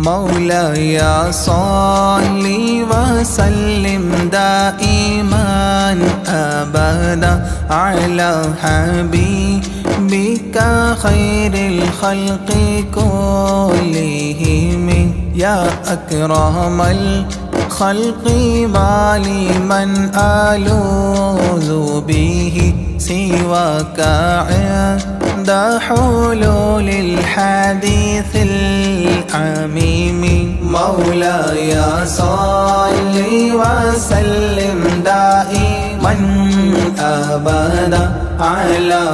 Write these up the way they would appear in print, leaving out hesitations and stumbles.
مولاي صل وسلم دائما أبدا على حبيبك خير الخلق كلهم يا أكرم الخلق ما لي من ألوذ به سواك عند حلول الحديث العميم مولاي صل وسلم دائما أبدا على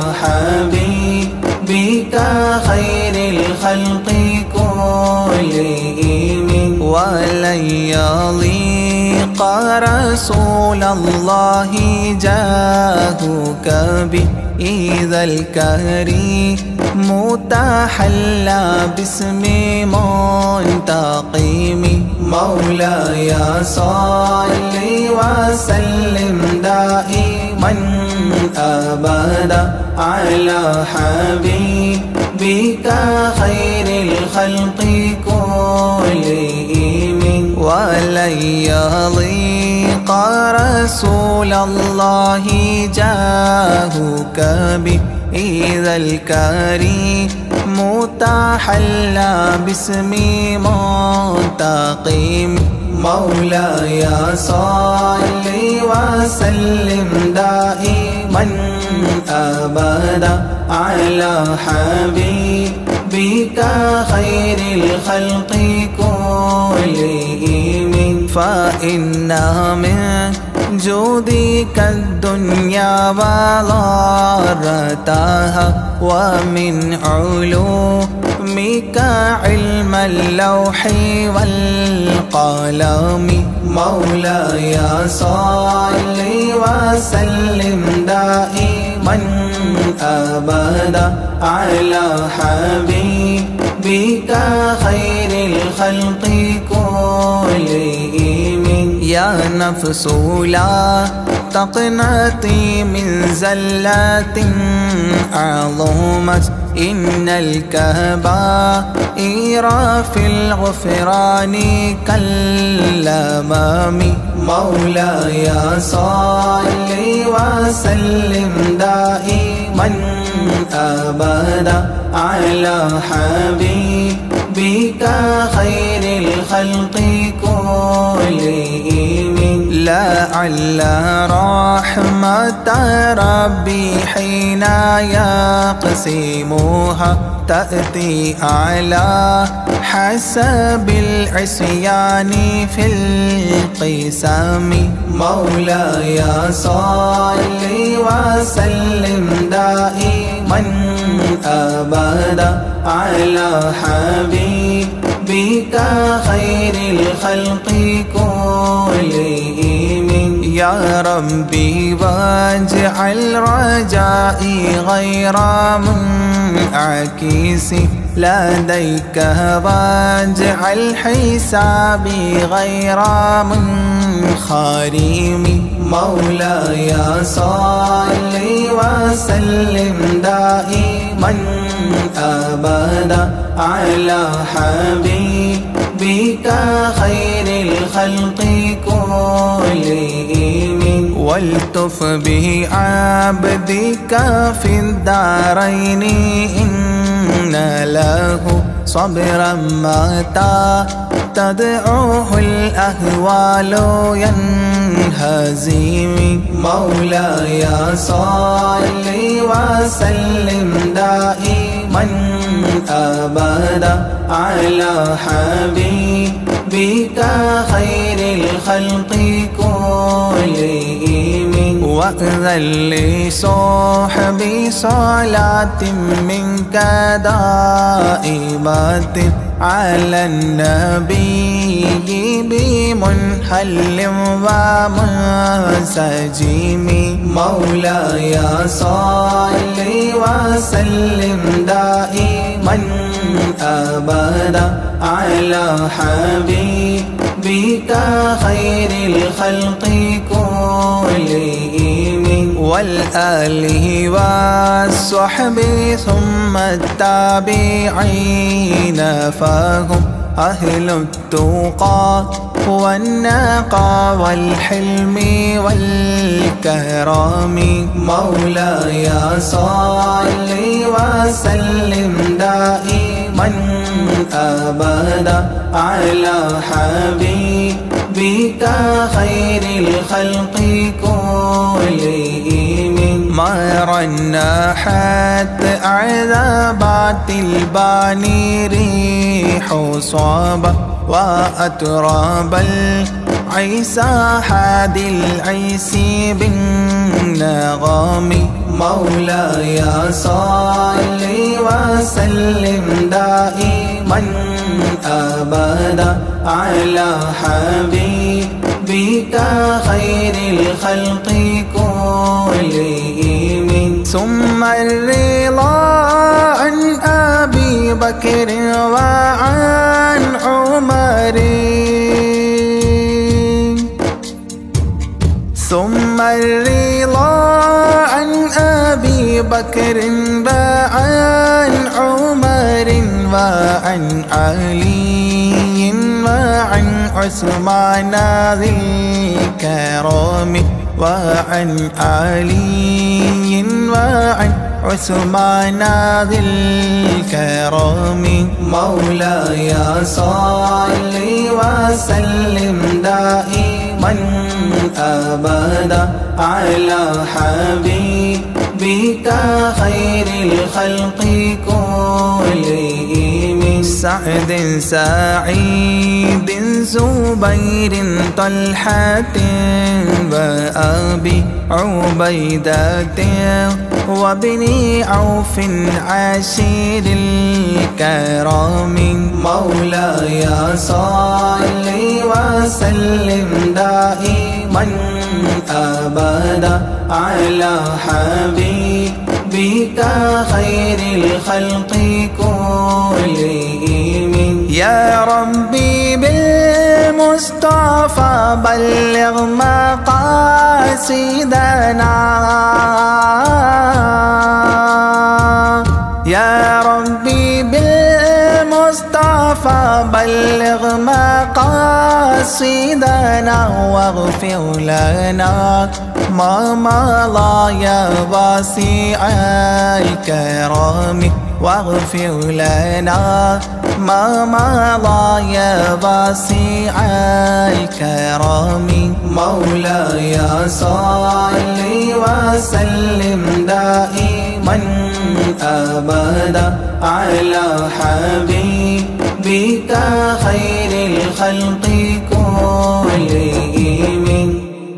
حبيبك خير الخلق كلهم ولن يضيق رسول الله جاهك بإذا الكريم تحلى باسم منتقم مولاي صل وسلم دائما أبدا على حبيبك خير الخلق كلهم ولن يضيق رسول الله جاهك بإذا الكريم تحلى باسم منتقم مولاي صل وسلم دائما أبدا على حبيبك خير الخلق كلهم فإن من جودك الدنيا وضارتها ومن علومك علم اللوح والقلم مولاي صل وسلم دائما أبدا على حبيبك خير الخلق كلهم يا نفس لا تقنطي من زلات عظمت إن الكبائر في الغفران كالأمام مولاي صل وسلم دائما أبدا على حبيبك خير الخلق كلهم لعل رحمة ربي حين يقسمها تأتي على حسب العصيان في القسم مولاي صل وسلم دائما أبدا على حبيبك خير الخلق كلهم يا ربي واجعل رجائي غير منعكس لديك واجعل حسابي غير منخرم مولاي صل وسلم دائما أبدا على حبيبك خير الخلق كلهم والتف به عبدك في الدارين إن له صبرا متى تدعوه الأهوال ينهزم مولاي صل وسلم دائما أبدا على حبيبك خير الخلق كلهم وأذن لصحبي صلاة منك دائمة على النبي بمنحل ومنسجم مولاي صل وسلم دائما أبدا على حبيبك خير الخلق كلهم والآله والصحب ثم التابعين فهم أهل التقى والنقى والحلم والكرم. مولاي صل وسلم دائما أبدا على حبيبك خير الخلق كلهم. ما رنحت عذابات الباني ريح صابة وأتراب العيسى حادي العيس بالنغم. مولاي صل وسلم دائما أبدا على حبيبك خير الخلق كلهم. ثم الرضا عن أبي بكر وعن عمر، ثم الرضا عن أبي بكر وعن عمر وعن علي وعن عثمان ذي الكرم، وعن علي وعن عثمان ذي الكرم. مولاي صل وسلم دائما أبدا على حبيبك خير الخلق كلهم. سعد سعيد زبير طلحة وأبي عبيدة وابن عوف عشير الكرام. مولاي صل وسلم دائما أبدا على حبيبك خير الخلق كلهم. يا ربي بالمصطفى بلغ مقاصدنا، يا ربي بالمصطفى بلغ مقاصدنا واغفر لنا ما مضى يا واسع الكرم، واغفر لنا ما مضى يا واسع الكرم. مولاي صل وسلم دائما أبدا على حبيبك خير الخلق كلهم.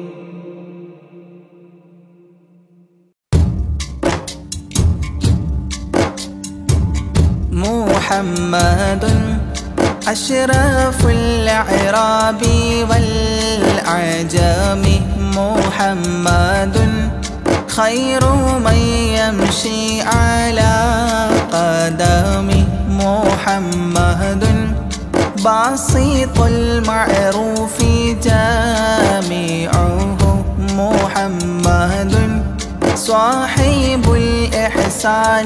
محمد أشرف الأعراب والعجم، محمد خير من يمشي على قدمه، محمد بسيط المعروف جامعه، محمد صاحب الإحسان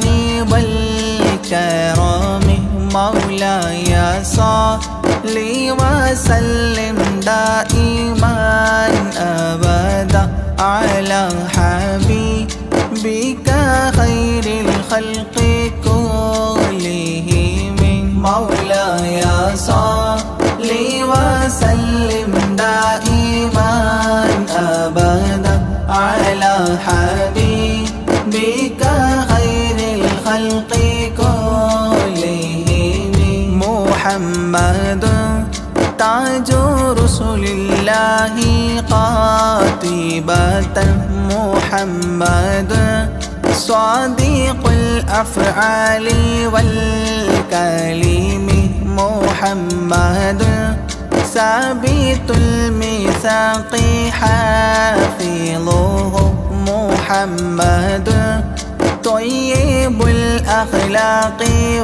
والكرم. مولاي صل وسلم دائما أبدا على حبيبك خير الخلق كلهم. مولاي صل وسلم دائما أبدا على حبيبك خير الخلق كلهم. محمد تاج رسل الله قاطبة، محمد صادق الأفعال والكلم، محمد ثابت الميثاق حافظه، محمد طيب الأخلاق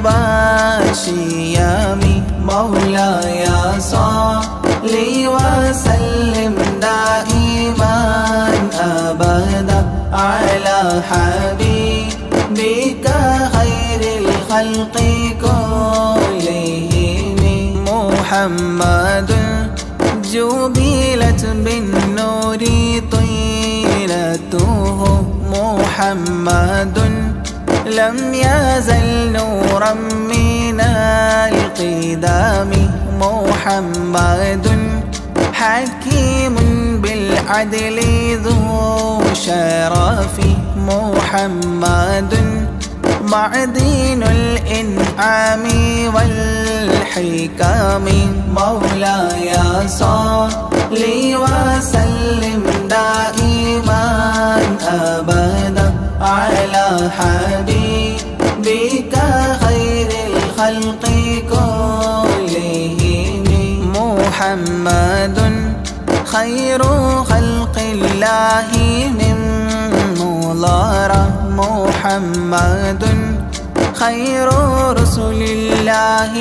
والشيام. مولاي صل وسلم دائما أبدا على حبيبك خير الخلق كلهم. محمد جبلت بالنور طيلته محمد لم يزل نورا من القدام محمد حكيم بالعدل ذو شرف محمد معدن الإنعام والحكام مولاي صل وسلم دائما أبدا على حبيبك خير الخلق كلهم محمد خير خلق الله من مضار محمد خير رسل الله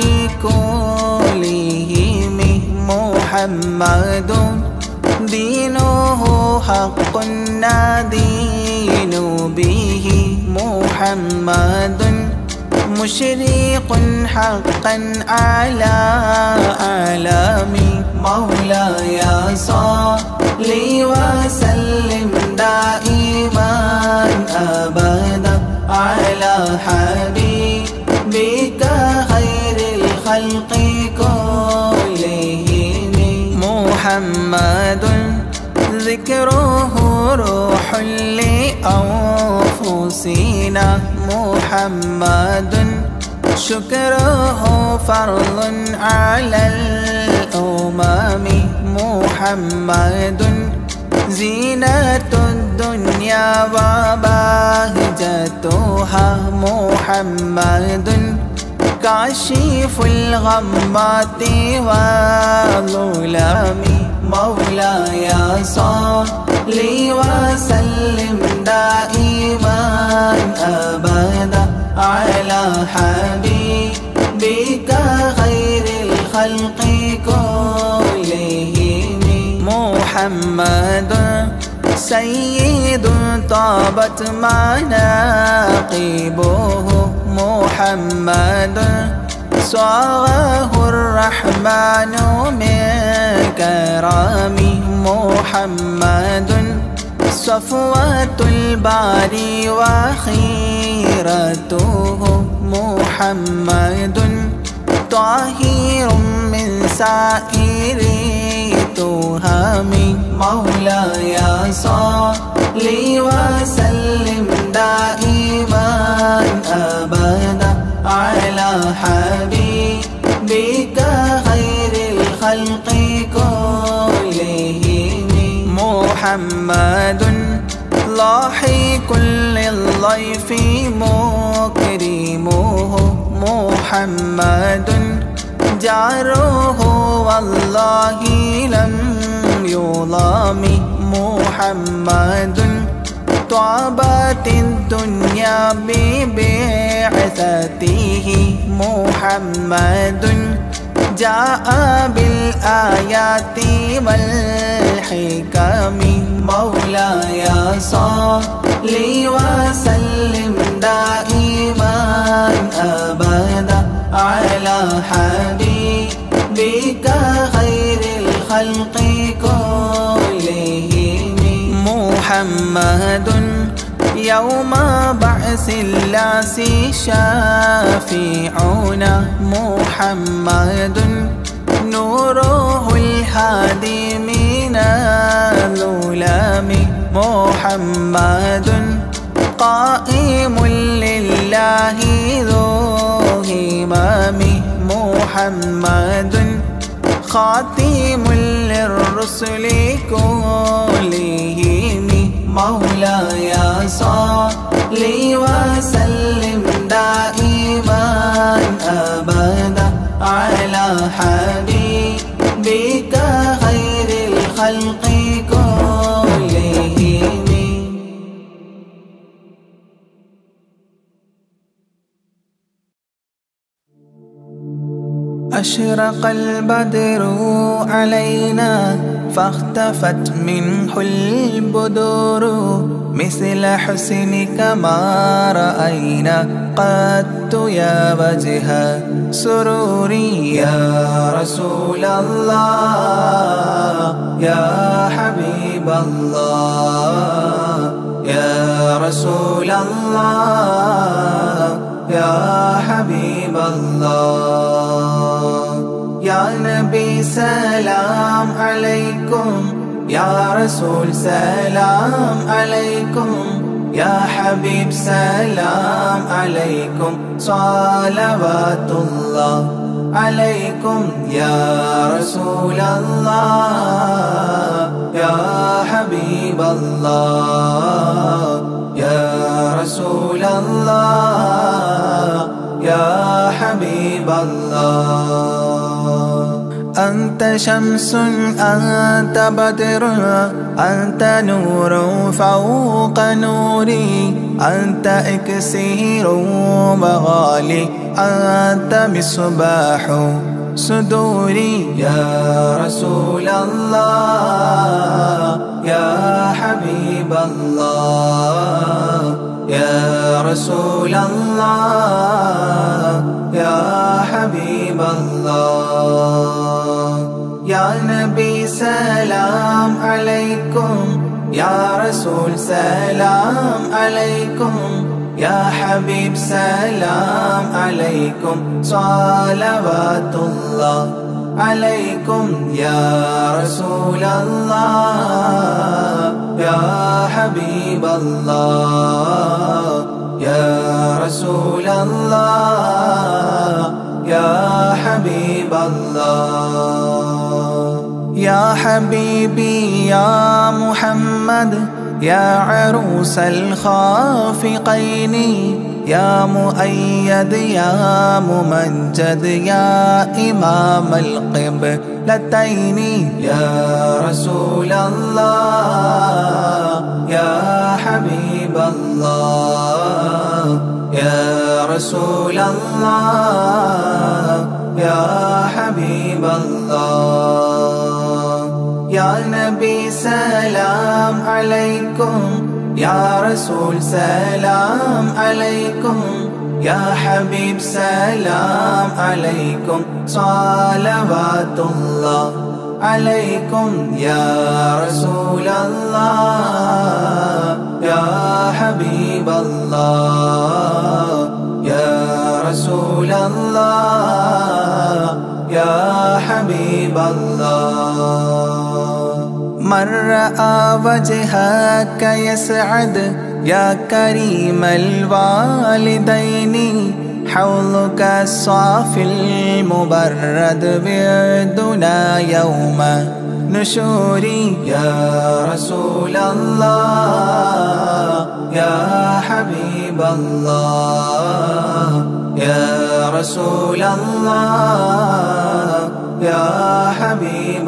كلهم محمد دينه حق ندين به محمد مشرق حقا على أعلام مولاي صل وسلم دائما أبدا على حبيبك خير الخلق كلهم محمد ذكره روح لأنفسنا محمد شكره فرض على الأمم محمد زينة الدنيا وبهجتها محمد كاشف الغمات والظلام مولاي صل وسلم دائما أبدا على حبيبك خير الخلق كلهم محمد سيد طابت مناقبه محمد صاغه الرحمن من كرم محمد صفوة الباري وخيرته محمد طاهر من سائر تهم مولاي صل وسلم دائما أبدا على حبيبك خير الخلق كلهم محمد لاحق للضيف مكرمه محمد جاره والله لم يظلم محمد طابت الدنيا ببعثته محمد جاء بالآيات والحكم مولاي صل وسلم دائما أبدا على حبيبك خير الخلق كلهم محمد يوم بعث الناس شافعنا محمد نوره الهادي من الظلام محمد قائم لله ذو همام محمد خاتم للرسل كلهم مولاي صل وسلم دائما أبدا على حبيبك خير الخلق كلهم. أشرق البدر علينا فاختفت منه البدور مثل حسنك ما رأينا قط يا وجه سروري يا رسول الله يا حبيب الله يا رسول الله يا حبيب الله يا نبي سلام عليكم يا رسول سلام عليكم يا حبيب سلام عليكم صلوات الله عليكم يا رسول الله يا حبيب الله يا رسول الله يا حبيب الله أنت شمس أنت بدر أنت نور فوق نوري أنت إكسير وغالي أنت مصباح صدوري يا رسول الله يا حبيب الله يا رسول الله يا حبيب الله يا نبي سلام عليكم يا رسول سلام عليكم يا حبيب سلام عليكم صلوات الله عليكم يا رسول الله يا حبيب الله يا رسول الله يا حبيب الله يا حبيبي يا محمد يا عروس الخافقين يا مؤيد يا ممجد يا إمام القبلتين يا رسول الله يا حبيب الله يا رسول الله يا حبيب الله يا نبي سلام عليكم يا رسول سلام عليكم يا حبيب سلام عليكم صلوات الله عليكم يا رسول الله يا حبيب الله يا رسول الله يا حبيب الله من رأى وجهك يسعد يا كريم الوالدين حوضك الصافي المبرد بردنا يوم نشوري يا رسول الله يا حبيب الله يا رسول الله يا حبيب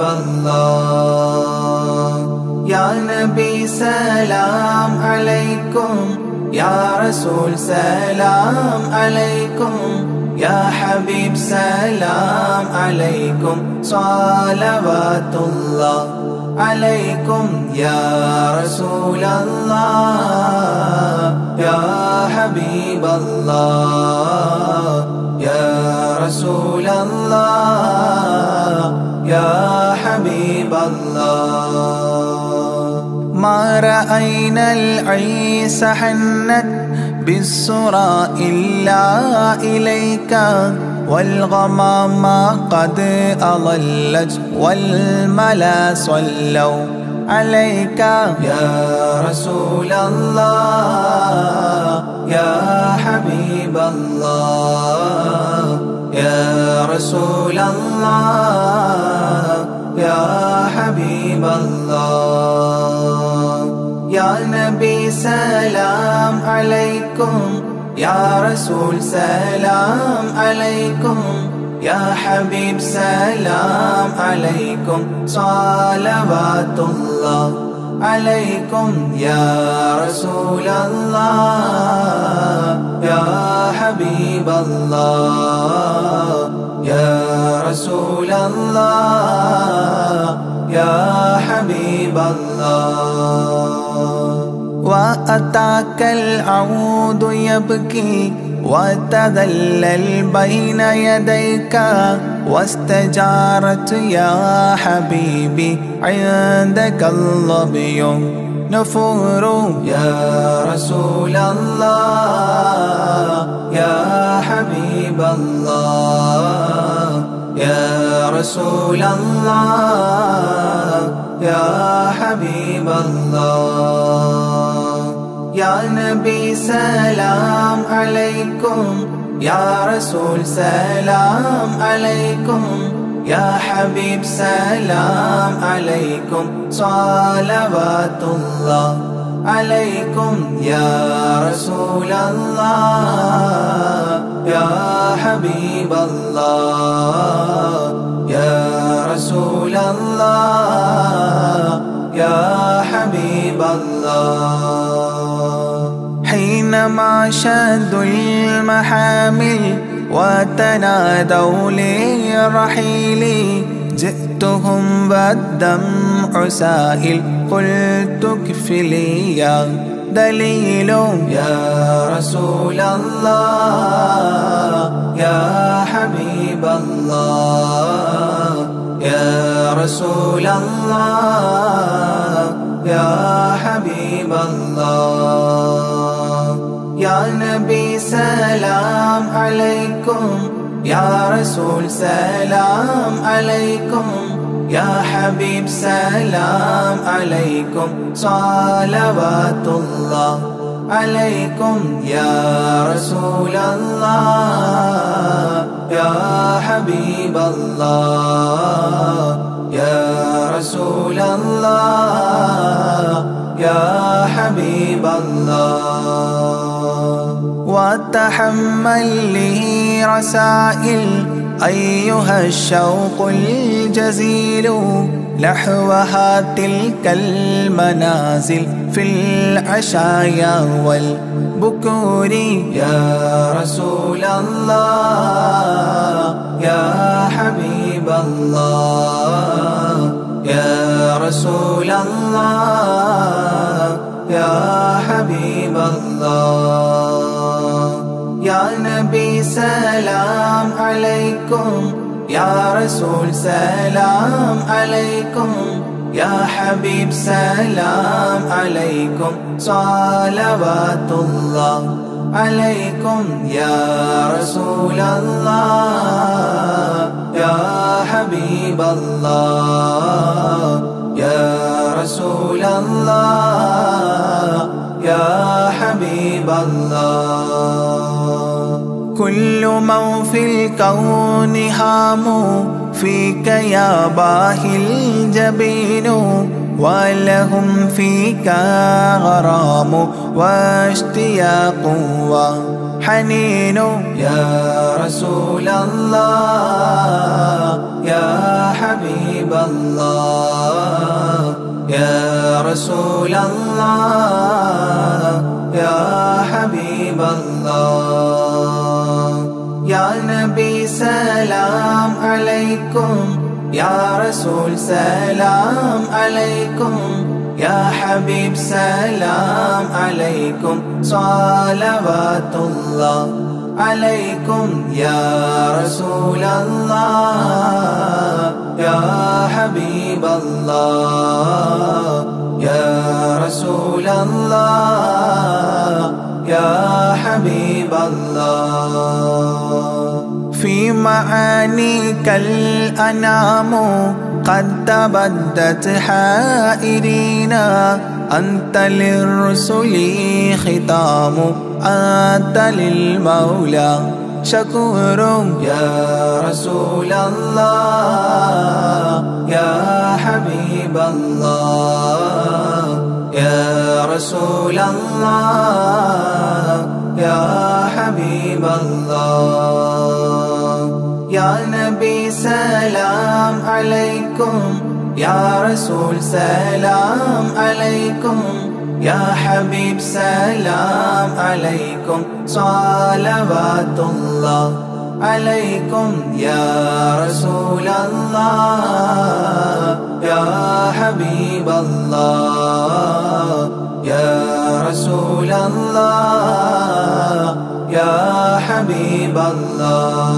الله يا نبي سلام عليكم يا رسول سلام عليكم يا حبيب سلام عليكم صلوات الله عليكم يا رسول الله يا حبيب الله يا رسول الله يا حبيب الله ما رأينا العيس حنت بالسرى إلا إليك والغمام قد أضلت والملا صلوا عليك يا رسول الله يا حبيب الله يا رسول الله يا حبيب الله يا نبي سلام عليكم يا رسول سلام عليكم يا حبيب سلام عليكم صلوات الله عليكم يا رسول الله يا حبيب الله يا رسول الله يا حبيب الله وأتاك العود يبكي وتذلل بين يديك واستجارت يا حبيبي عندك الظبي نفور يا رسول الله يا حبيب الله يا رسول الله يا حبيب الله يا نبي سلام عليكم يا رسول سلام عليكم يا حبيب سلام عليكم صلوات الله عليكم يا رسول الله يا حبيب الله يا رسول الله يا حبيب الله حينما شدوا المحامل وتنادوا للرحيل جئتهم والدمع سائل قلت اكفلي يا دليل يا رسول الله يا حبيب الله يا رسول الله يا حبيب الله يا نبي سلام عليكم يا رسول سلام عليكم يا حبيب سلام عليكم صلوات الله عليكم يا رسول الله يا حبيب الله يا رسول الله يا حبيب الله وتحمل لي رسائل أيها الشوق الجزيل نحوها تلك المنازل في العشايا والبكور يا رسول الله يا حبيب الله يا رسول الله يا حبيب الله يا نبي سلام عليكم يا رسول سلام عليكم يا حبيب سلام عليكم صلوات الله عليكم يا رسول الله يا حبيب الله يا رسول الله يا حبيب الله كل من في الكون هام فيك يا باهي الجبين ولهم فيك غرام واشتياق وحنين يا رسول الله يا حبيب الله يا رسول الله يا حبيب الله يا نبي سلام عليكم يا رسول سلام عليكم يا حبيب سلام عليكم صلوات الله عليكم يا رسول الله يا حبيب الله يا رسول الله يا حبيب الله في معانيك الأنام قد تبدت حائرين أنت للرسل ختام أنت للمولى شكور يا رسول الله يا حبيب الله يا رسول الله يا حبيب الله يا نبي سلام عليكم يا رسول سلام عليكم يا حبيب سلام عليكم صلوات الله عليكم يا رسول الله يا حبيب الله يا رسول الله يا حبيب الله.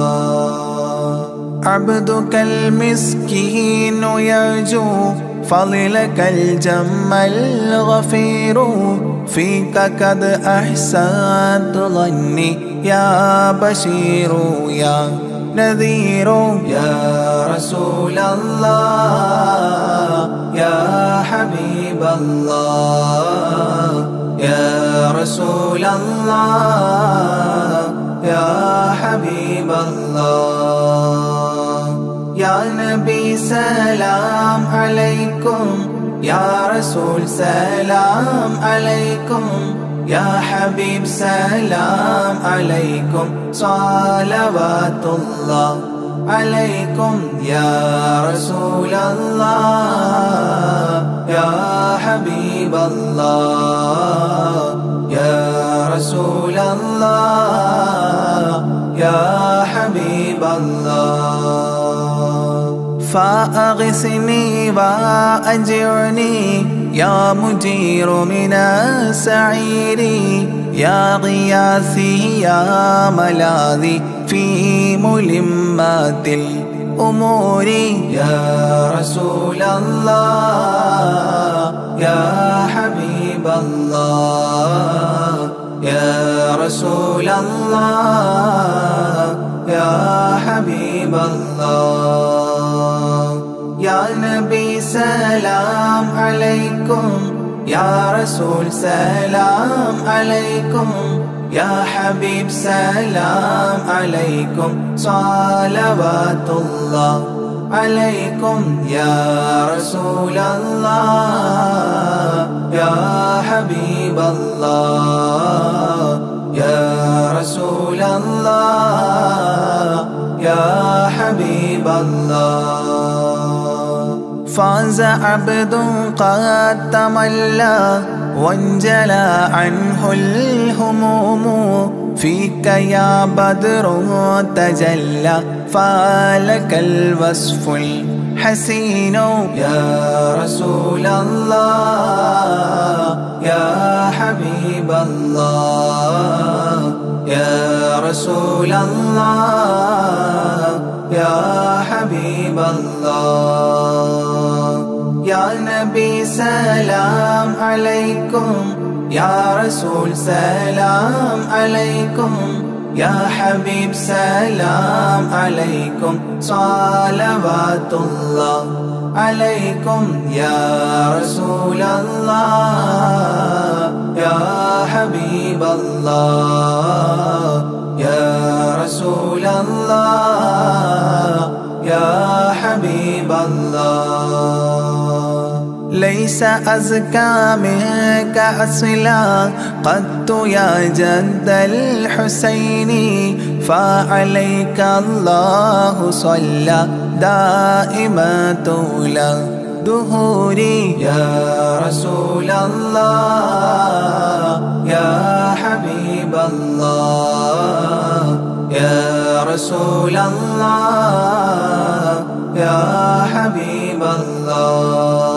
عبدك المسكين يرجو فضلك الجم الغفير فيك قد أحسنت ظني يا بشير يا نذير يا رسول الله يا حبيب الله يا رسول الله يا حبيب الله. يا نبي سلام عليكم يا رسول سلام عليكم يا حبيب سلام عليكم صلوات الله عليكم يا رسول الله يا حبيب الله يا رسول الله يا حبيب الله. فأغثني وأجرني يا مجير من السعير يا غياثي يا ملاذي في ملمات الأمور يا رسول الله يا حبيب الله يا رسول الله يا حبيب الله. يا نبي سلام عليكم يا رسول سلام عليكم يا حبيب سلام عليكم صلوات الله عليكم يا رسول الله يا حبيب الله يا رسول الله يا حبيب الله. فاز عبد قد تملى وانجلى عنه الهموم فيك يا بدر تجلى فلك الوصف الحسين يا رسول الله يا حبيب الله يا رسول الله يا حبيب الله. يا نبي سلام عليكم يا رسول سلام عليكم يا حبيب سلام عليكم صلوات الله عليكم يا رسول الله يا حبيب الله يا رسول الله يا حبيب الله. ليس أزكى منك أصلا قدت يا جد الحسين فعليك الله صلى دائما طول دهوري يا رسول الله يا حبيب الله يا رسول الله يا حبيب الله.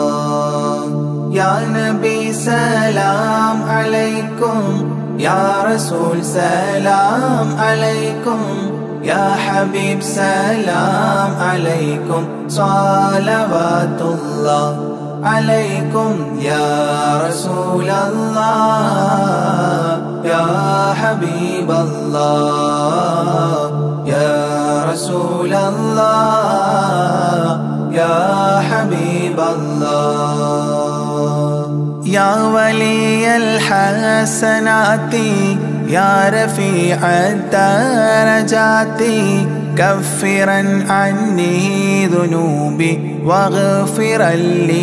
يا نبي سلام عليكم يا رسول سلام عليكم يا حبيب سلام عليكم صلوات الله عليكم يا رسول الله يا حبيب الله يا رسول الله يا حبيب الله. يا ولي الحسنات يا رفيع الدرجات كفرا عني ذنوبي واغفرا لي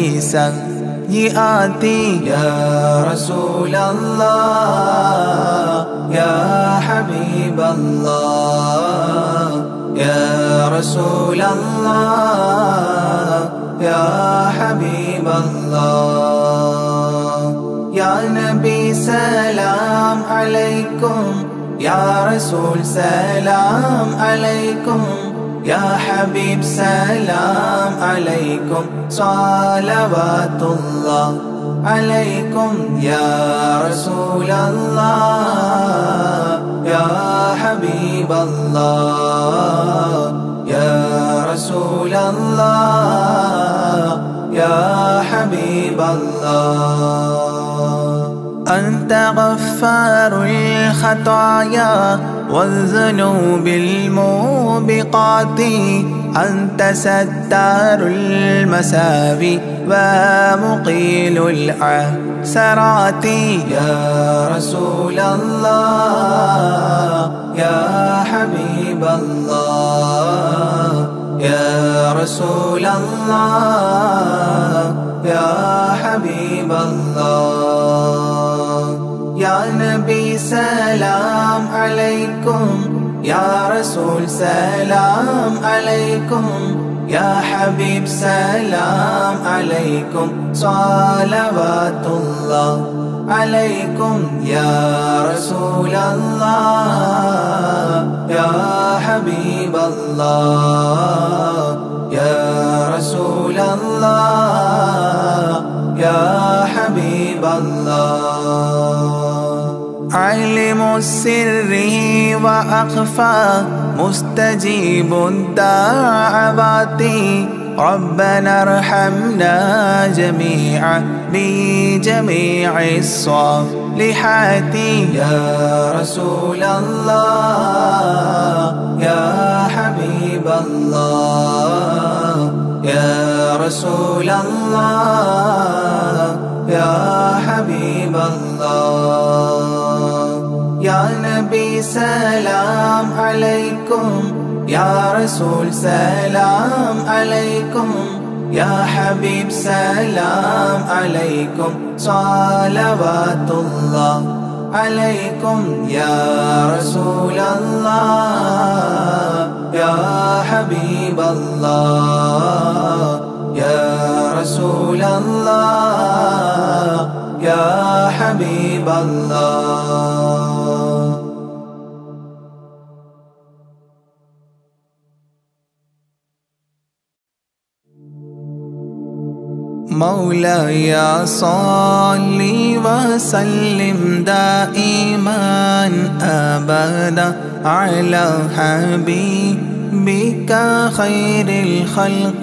سيئاتي يا رسول الله يا حبيب الله يا رسول الله يا حبيب الله. يا نبي سلام عليكم يا رسول سلام عليكم يا حبيب سلام عليكم صلوات الله عليكم يا رسول الله يا حبيب الله يا رسول الله يا حبيب الله. أنت غفار الخطايا والذنوب الموبقات أنت ستار المساوي ومقيل العثرات يا رسول الله يا حبيب الله يا رسول الله يا حبيب الله. يا نبي سلام عليكم يا رسول سلام عليكم يا حبيب سلام عليكم صلوات الله عليكم يا رسول الله يا حبيب الله يا رسول الله يا حبيب الله. عالم السر وأخفى مستجيب الدعوات ربنا ارحمنا جميعا بجميع الصالحات يا رسول الله يا حبيب الله يا رسول الله يا حبيب الله. يا نبي سلام عليكم يا رسول سلام عليكم يا حبيب سلام عليكم صلوات الله عليكم يا رسول الله يا حبيب الله يا رسول الله يا حبيب الله. مولاي صل وسلم دائما أبدا على حبيبك خير الخلق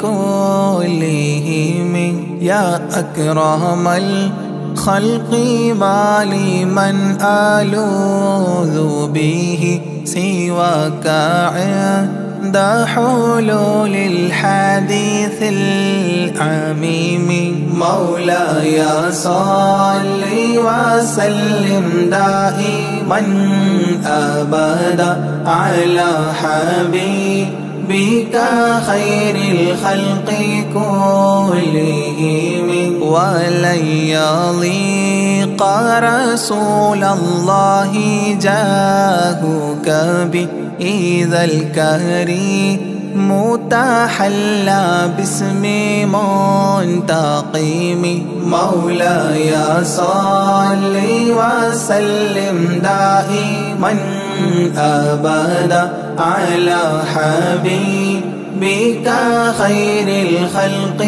كلهم يا أكرم الخلق ما لي من ألوذ به سواك عند حلول الحديث العميم. مولاي صل وسلم دائما أبدا على حبيبك خير الخلق كلهم ولن يضيق رسول الله جاهك بإذا الكريم متحلى باسم منتقم. مولاي صل وسلم دائما أبدا على حبيبك خير الخلق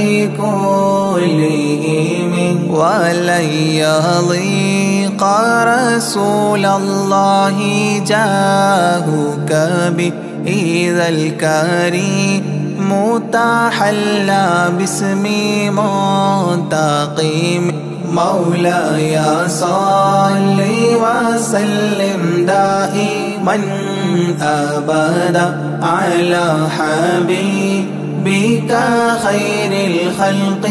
كلهم ولن يضيق رسول الله جاهك بإذا الكريم متحلى باسم منتقم. مولاي صل وسلم دائما أبدا على حبيبك خير الخلق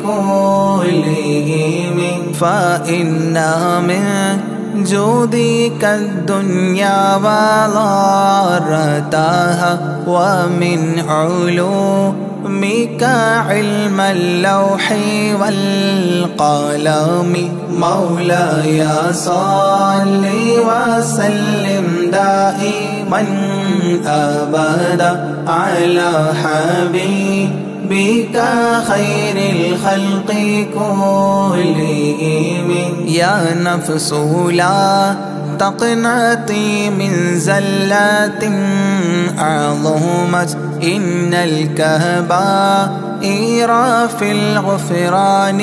كلهم فإن من جودك الدنيا وضارتها ومن علومك علم اللوح والقلم. مولاي صل وسلم دائما أبدا على حبيبك بك خير الخلق كلهم. يا نفس لا تقنطي من زلة عظمت، إن الكبائر في الغفران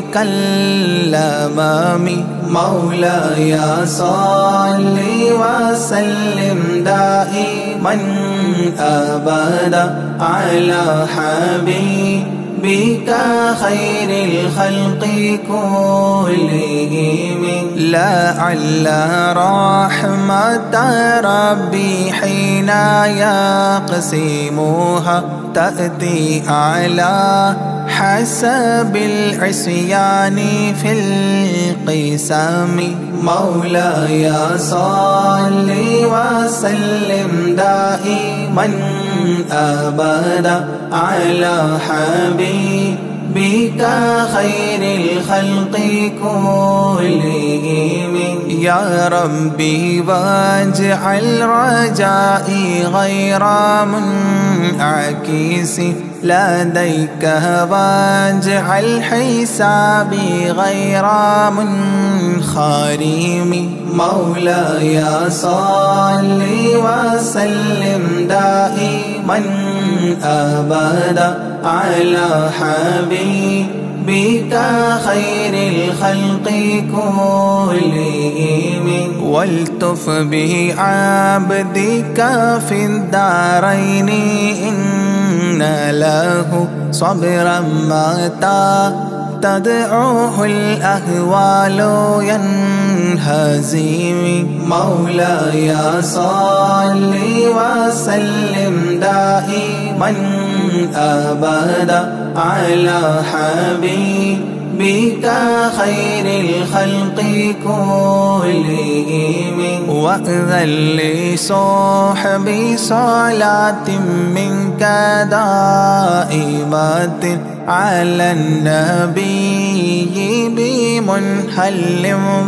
كالأمام. مولاي صل وسلم دائما أبدا على حبيبك خير الخلق كلهم. لعل رحمة ربي حين يقسمها تأتي على حسب العصيان في القسم. مولاي صل وسلم دائما أبدا على حبيبك خير الخلق كلهم. يا ربي واجعل رجائي غير منعكس لديك، واجعل حسابي غير منخرم. مولاي صل وسلم دائما أبدا على حبيبك خير الخلق كلهم. والتف بعبدك في الدارين إن له صبرا متى تدعوه الأهوال ينهزم. مولاي صل وسلم دائما أبدا على حبيبك خير الخلق كلهم. وأذن لصحبي صلاة منك دائمة على النبي بمنهل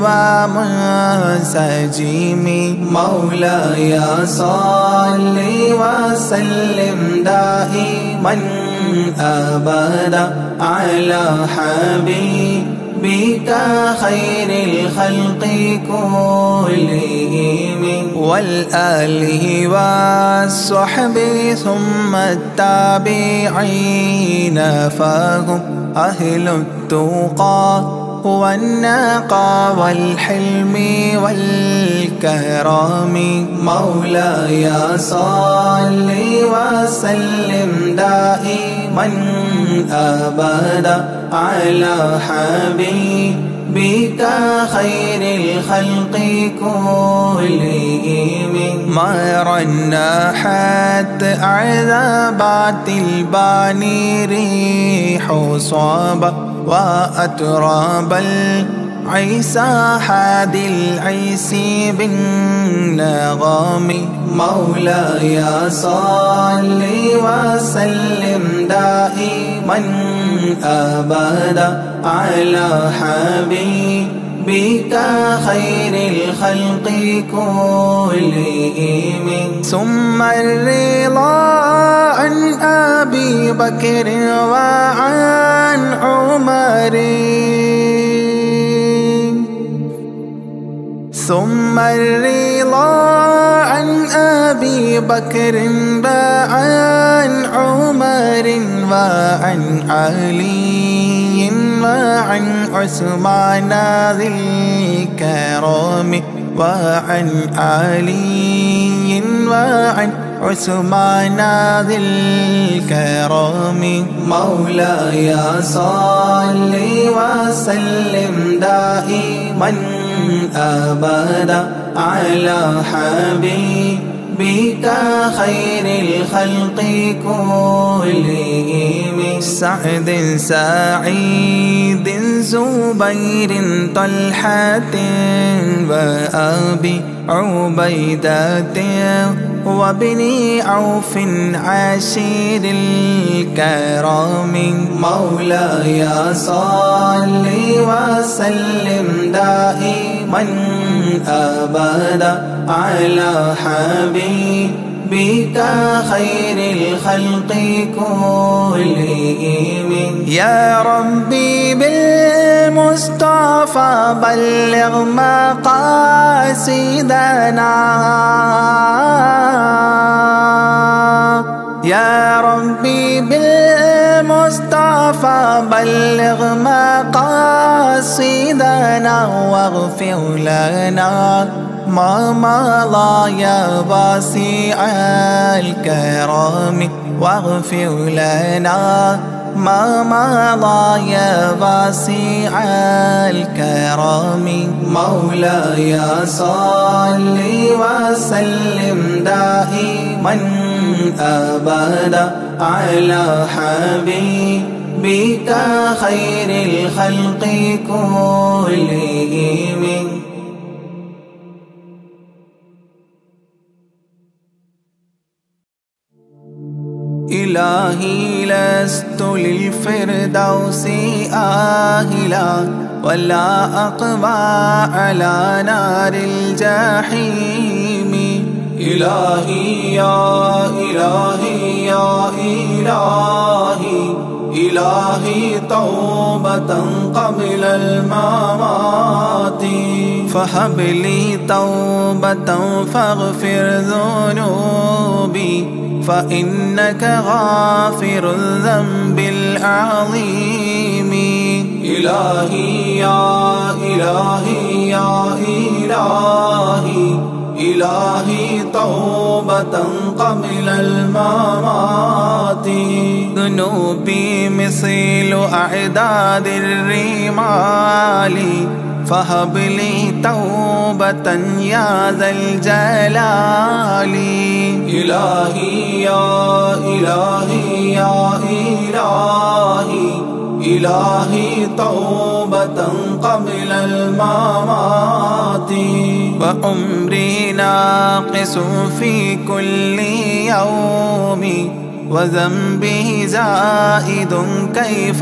ومنسجم. مولاي صل وسلم دائما أبدا على حبيبك خير الخلق كلهم. والآله والصحب ثم التابعين فهم أهل التقى والنقى والحلم والكرم. مولاي صل وسلم دائما أبدا على حبيبك خير الخلق كلهم. ما رنحت عذابات الباني ريح صابة وأتراب العيسى حاد العيس بالنغام. مولاي صل وسلم دائما أبدا على حبيبك خير الخلق كلهم. ثم الرضا عن أبي بكر وعن عمر، ثم الرضا عن أبي بكر وعن عمر وعن علي وعن عثمان ذي الكرم وعن علي وعن عثمان ذي الكرم. مولاي صل وسلم دائما أبدا على حبيبك خير الخلق كلهم. سعد سعيد زبير طلحة وأبي عبيدة وابن عوف عشير الكرام. مولاي صل وسلم دائما أبدا على حبيبك بك خير الخلق كلهم. يا ربي بالمصطفى بلغ مقاصدنا، يا ربي بالمصطفى بلغ مقاصدنا، واغفر لنا ما مضى يا واسع الكرم، واغفر لنا ما مضى يا واسع الكرم. مولاي صل وسلم دائما أبدا على حبيبك خير الخلق كلهم. إلهي لست للفردوس آهلا، ولا أقوى على نار الجحيم. إلهي يا إلهي يا إلهي، إلهي توبة قبل الممات، فهب لي توبة فاغفر ذنوبي، فإنك غافر الذنب العظيم. إلهي يا إلهي يا إلهي، إلهي توبة قبل الممات، ذنوبي مثل أعداد الرمال، فهب لي توبة يا ذا الجلال. إلهي يا إلهي يا إلهي، إلهي توبة قبل الممات، وعمري ناقص في كل يوم، وذنبه زائد كيف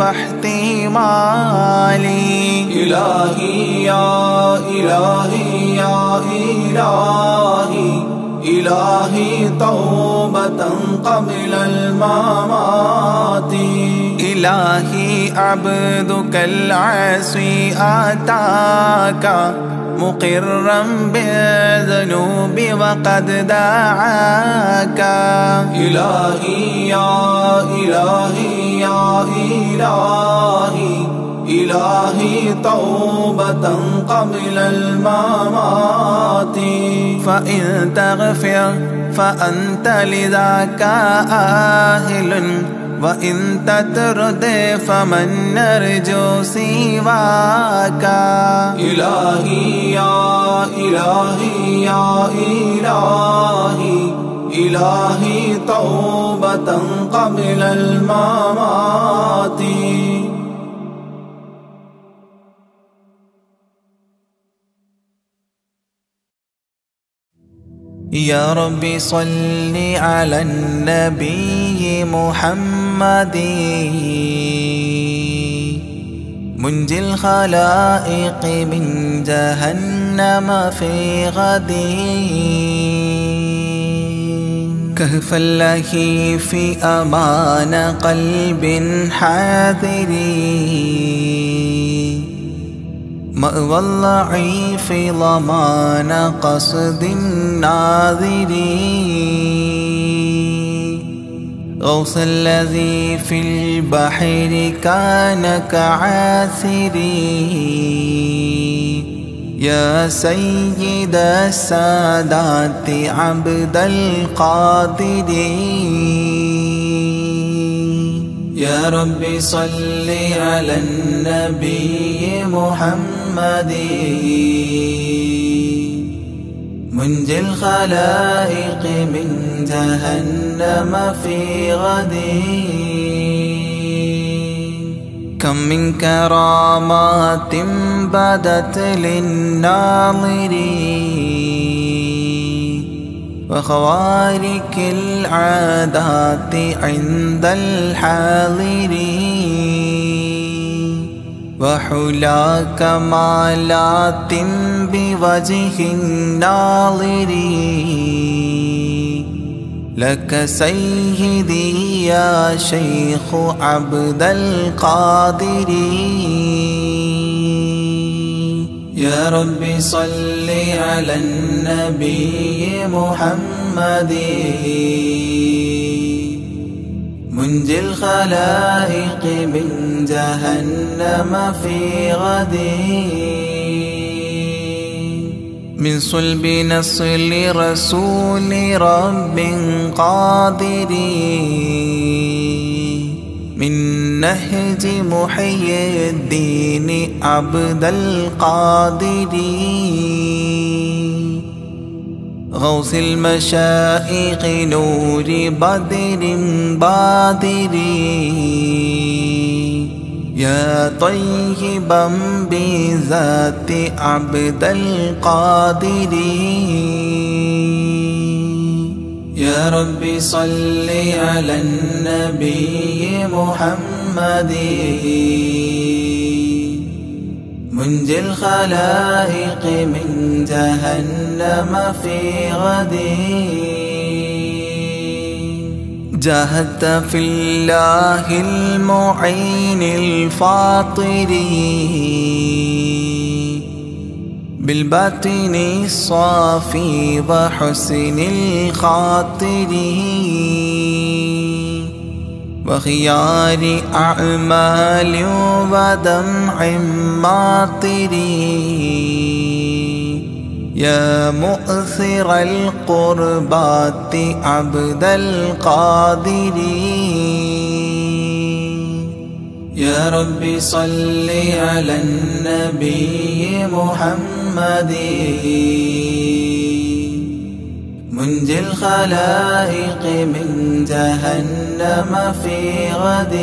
احتمالي. إلهي يا إلهي يا إلهي، إلهي توبة قبل الممات. إلهي عبدك العاصي أتاك مقرا بالذنوب وقد دعاك. إلهي يا إلهي يا إلهي، إلهي توبة قبل الممات، فإن تغفر فأنت لذاك آهل، وإن تطرد فمن نرجو سواك. إلهي يا إلهي يا إلهي، إلهي توبة قبل الممات. يا ربي صل على النبي محمد منجي الخلائق من جهنم في غد، كهف اللهيف أمان قلب حاذر، مأوى الضعيف ضمان قصد الناظرين، غوث الذي في البحر كان كعاثري، يا سيد السادات عبد القادر. يا ربي صل على النبي محمد منجي الخلائق من جهنم في غد، كم من كرامات بدت للناظرين، وخوارق العادات عند الحاضرين، وحلا كمالات بوجه الناظرين، لك سيدي يا شيخ عبد القادر. يا رب صل على النبي محمد منجي الخلائق من جهنم في غد. من صلب نصل رسول رب قادر من نهج محيي الدين عبد القادر. غوث المشائخ نور بدر بادر يا طيبا بذات عبد القادر. يا رب صل على النبي محمد منجي الخلائق من جهنم في غد. جاهدت في الله المعين الفاطر بالباطن الصافي وحسن الخاطر وخيار أعمال ودمع ماطر. يا مؤثر القربات عبد القادر. يا رب صل على النبي محمد منجي الخلائق من جهنم في غد.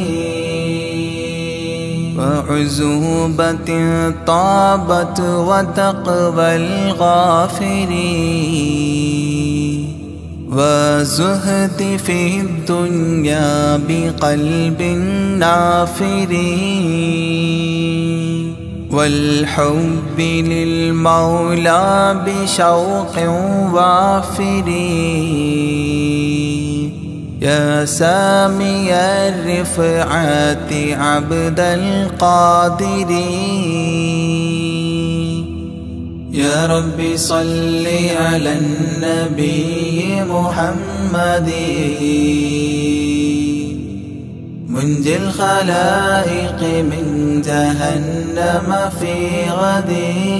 وعزوبة طابت وتقوى الغافر وزهد في الدنيا بقلب نافر والحب للمولى بشوق وافر. يا سامي الرفعات عبد القادر. يا رب صل على النبي محمد منجي الخلائق من جهنم في غد.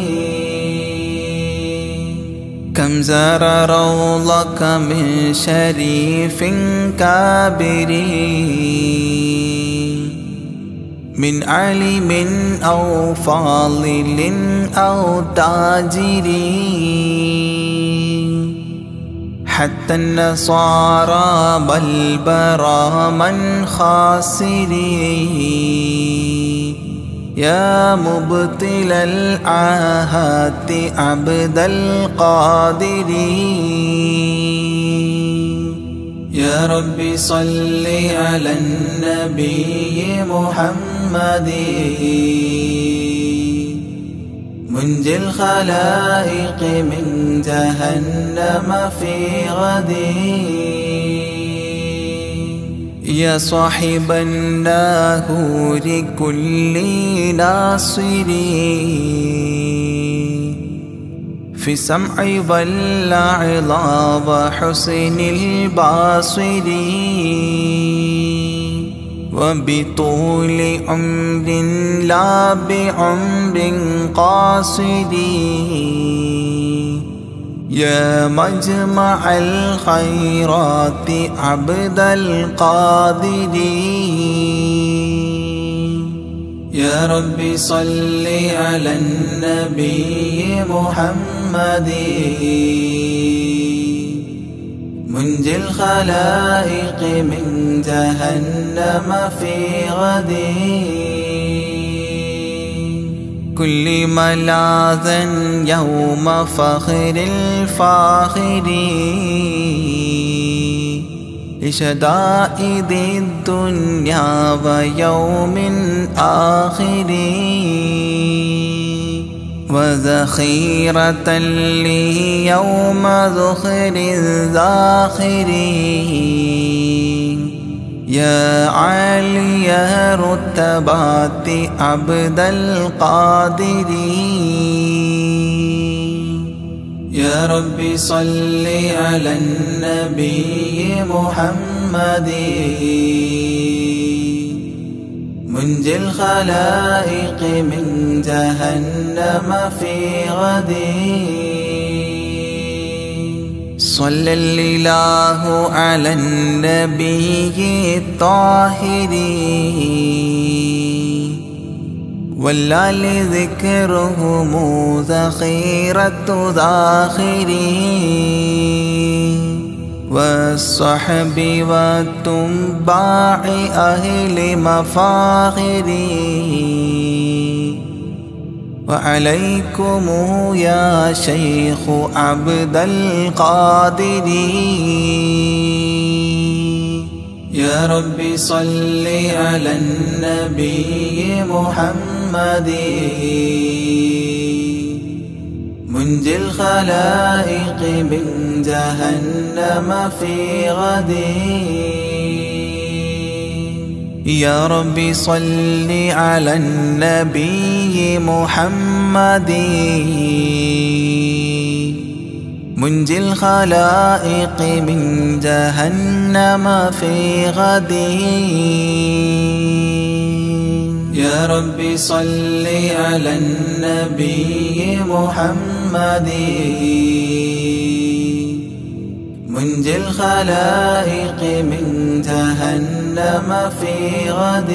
كم زار روضك من شريف كابر من عالم أو فاضل أو تاجر حتى النصارى بل برا من خاسر. يا مبطل العاهات عبد القادر. يا رب صل على النبي محمد منجي الخلائق من جهنم في غد. يا صاحب الناهور كل ناصر في السمع والعظى وحسن الباصر وبطول عمر لا بعمر قاصر. يا مجمع الخيرات عبد القادر. يا رب صل على النبي محمد منجي الخلائق من جهنم في غد. كل ملاذا يوم فخر الفاخر لشدائد الدنيا ويوم آخر وذخيرة لي يوم ذخر الذاخر. يا عالي رتبات عبد القادر. يا رب صل على النبي محمد منجي الخلائق من جهنم في غد. صلى الإله على النبي الطاهر والآل ذكرهم ذخيرة ذاخر. والصحب والتباع أهل مفاخر. وعليكم يا شيخ عبد القادر. يا رب صل على النبي محمد منجي الخلائق من جهنم في غد. يا رب صل على النبي محمد منجي الخلائق من جهنم في غد. يا رب صل على النبي محمد منجي الخلائق من جهنم في غد.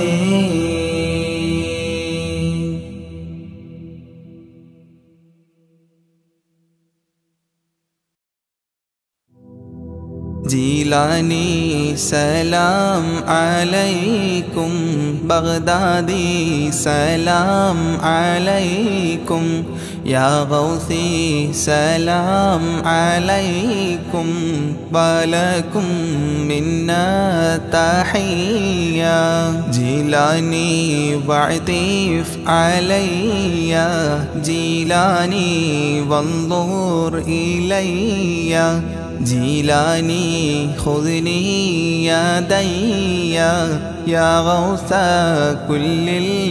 جيلاني سلام عليكم بغدادي سلام عليكم يا غوثي سلام عليكم ولكم منا تحية. جيلاني واعطف علي جيلاني وانظر إلي جيلاني خذني يدي يا غوث كل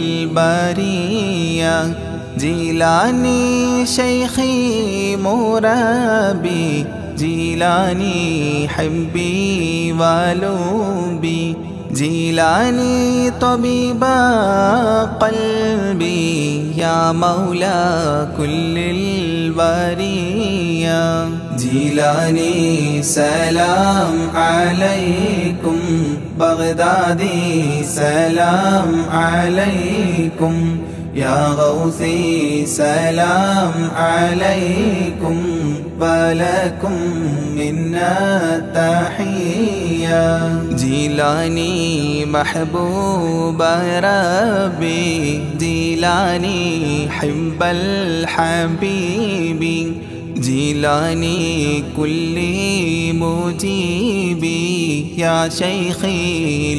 البرية. جيلاني شيخي مرابي جيلاني حبي ولوبي جيلاني طبيب قلبي يا مولى كل البرية. جيلاني سلام عليكم بغدادي سلام عليكم يا غوثي سلام عليكم ولكم منا تحية. جيلاني محبوب ربي جيلاني حب الحبيب جيلاني كل مجيبي يا شيخي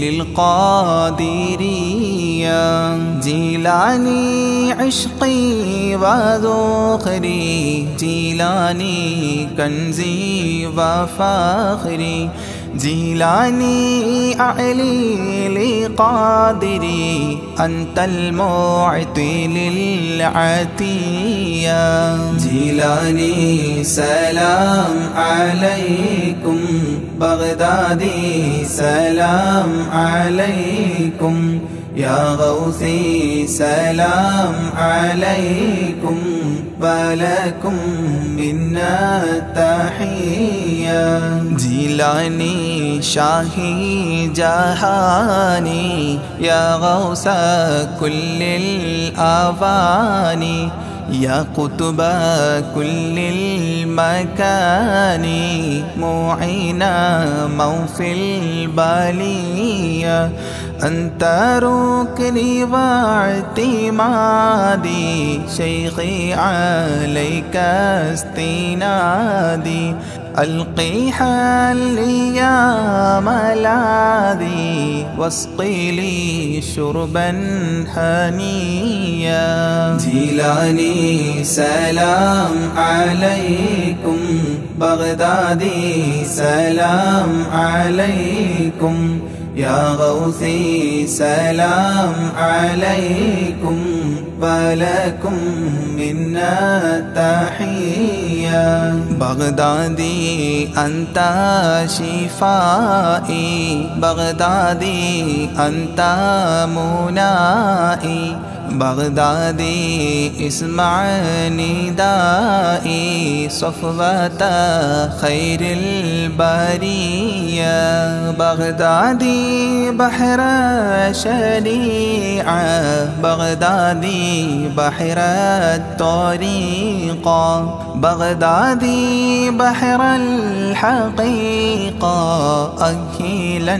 للقادرية. جيلاني عشقي وذخري جيلاني كنزي وفاخري جيلاني أعلي لقادري أنت المعطي للعطية. جيلاني سلام عليكم بغدادي سلام عليكم يا غوثي سلام عليكم ولكم منا تحية. جيلاني شاهي جهاني يا غوث كل الأواني يا قطب كل المكان معين موفي البالية أنت ركني واعتمادي شيخي عليك استنادي ألقي حلي يا ملاذي واسقي لي شربا هنيا جيلاني سلام عليكم بغدادي سلام عليكم يا غوثي سلام عليكم ولكم منا تحية بغدادي أنت شفائي بغدادي أنت منائي بغدادي اسمع ندائي صفوة خير البرية بغدادي بحر شريعة بغدادي بحر الطريقة بغدادي بحر الحقيقة أكيلا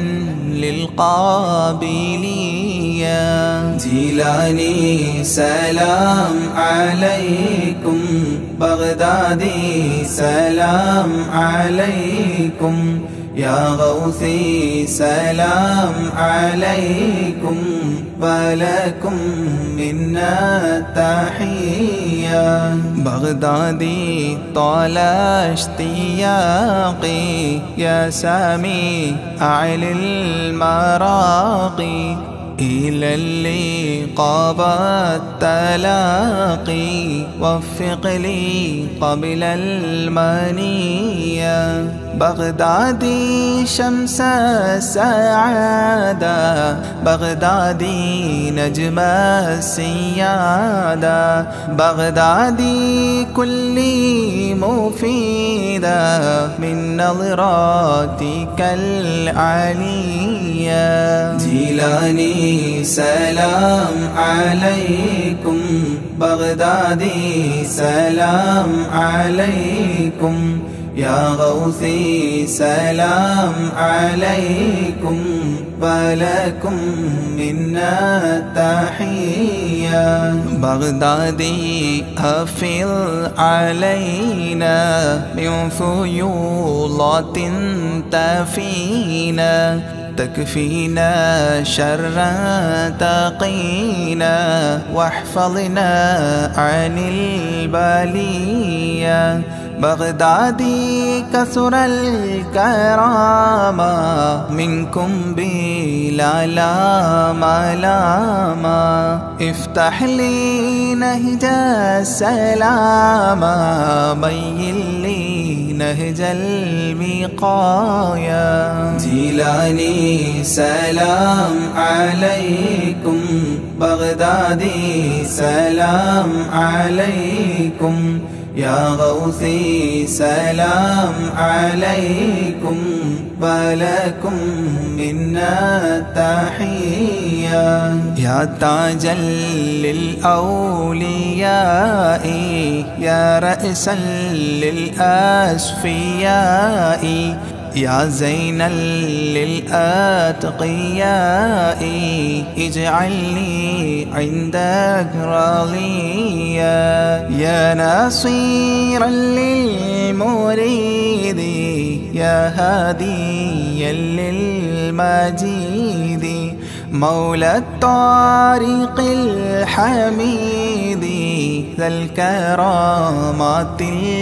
للقابلية جيلاني سلام عليكم بغدادي سلام عليكم يا غوثي سلام عليكم ولكم منا تحية بغدادي طال اشتياقي يا سامي أعلى المراقي إلى اللقاء والتلاقي وفق لي قبل المنية بغدادي شمس السعادة بغدادي نجم السيادة بغدادي كلي مفيدة من نظراتك العلية جيلاني سلام عليكم بغدادي سلام عليكم يا غوثي سلام عليكم ولكم منا تحية بغدادي أفض علينا من فيوضات تفينا تكفينا شرا تقينا واحفظنا عن البلية بغدادي كثر الكرامة منكم بلا لاما افتح لي نهج السلام بين لي نهج الوقاية جيلاني سلام عليكم بغدادي سلام عليكم يا غوثي سلام عليكم ولكم منا تحية يا تاجا للأولياء يا رأسا للأصفياء يا زينا للأتقياء اجعلني عندك راضيا يا ناصيرا للمريد يا هاديا للمجيد مولى الطريق الحميد ذا الكرامات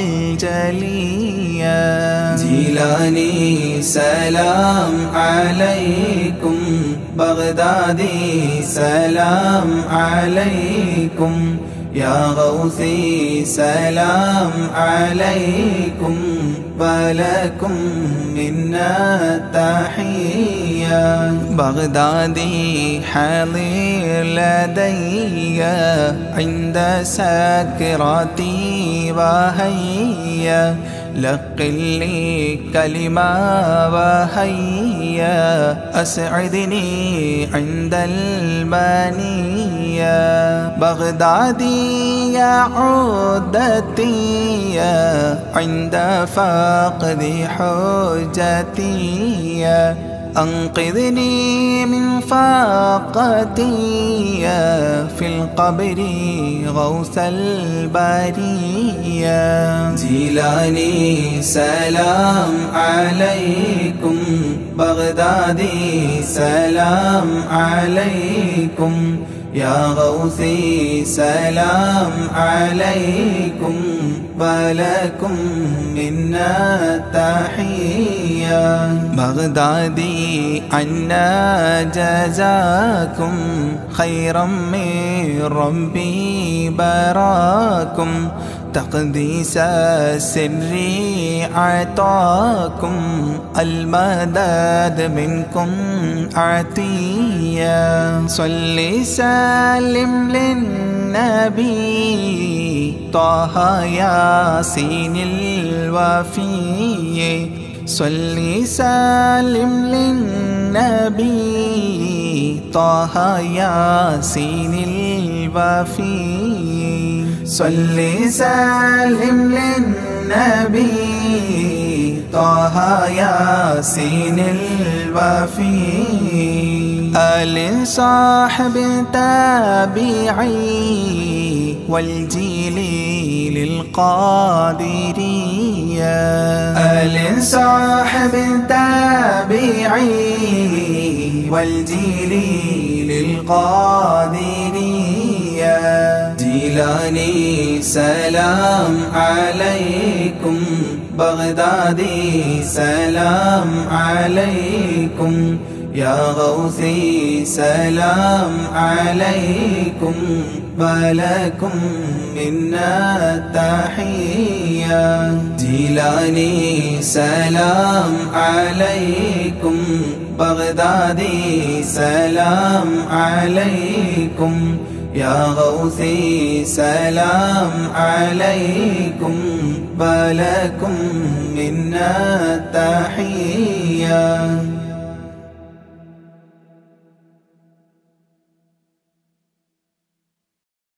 الجلية جيلاني سلام عليكم بغدادي سلام عليكم يا غوثي سلام عليكم ولكم منا تحية بغدادي حاضر لدي عند سكراتي وهيا لقل لي كلمة وهيا أسعدني عند المنية بغدادي يا عدتي عند فقد حجتي أنقذني من فاقتي في القبر غوث البرية. جيلاني سلام عليكم، بغدادي سلام عليكم، يا غوثي سلام عليكم، ولكم منا تحية. بغدادي عنا جزاكم خيرا من ربي براكم، تقديس السر عطاكم، المدد منكم عطية. صل سلم للنبي طه ياسين الوفي، صل سلم للنبي طه ياسين الوفي، صل سلم للنبي طه ياسين الوفي. آل صاحب تابعي والجيل للقادرية، آل صاحب تابعي والجيل للقادرية. جيلاني سلام عليكم، بغدادي سلام عليكم، يا غوثي سلام عليكم، ولكم منا تحية. جيلاني سلام عليكم، بغدادي سلام عليكم، يا غوثي سلام عليكم، ولكم منا تحية.